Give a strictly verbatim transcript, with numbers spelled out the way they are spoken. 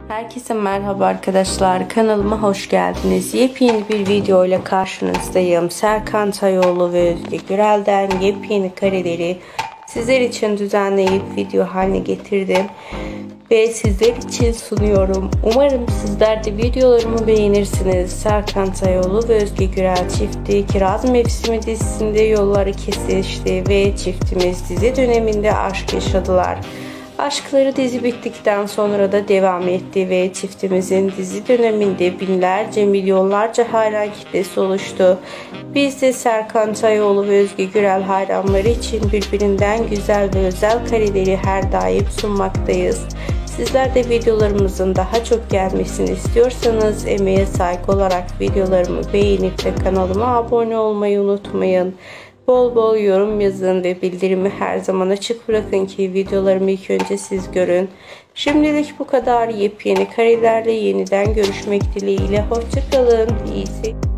Herkese merhaba arkadaşlar, kanalıma hoş geldiniz. Yepyeni bir video ile karşınızdayım. Serkan Tayoğlu ve Özge Gürel'den yepyeni kareleri sizler için düzenleyip video haline getirdim ve sizler için sunuyorum. Umarım sizler de videolarımı beğenirsiniz. Serkan Tayoğlu ve Özge Gürel çifti Kiraz Mevsimi dizisinde yolları kesişti ve çiftimiz dizi döneminde aşk yaşadılar. Aşkları dizi bittikten sonra da devam etti ve çiftimizin dizi döneminde binlerce milyonlarca hayran kitlesi oluştu. Biz de Serkan Tayoğlu ve Özge Gürel hayranları için birbirinden güzel ve özel kareleri her daim sunmaktayız. Sizler de videolarımızın daha çok gelmesini istiyorsanız emeğe saygı olarak videolarımı beğenip ve kanalıma abone olmayı unutmayın. Bol bol yorum yazın ve bildirimi her zaman açık bırakın ki videolarımı ilk önce siz görün. Şimdilik bu kadar. Yepyeni karelerle yeniden görüşmek dileğiyle. Hoşça kalın. İyi seyirler.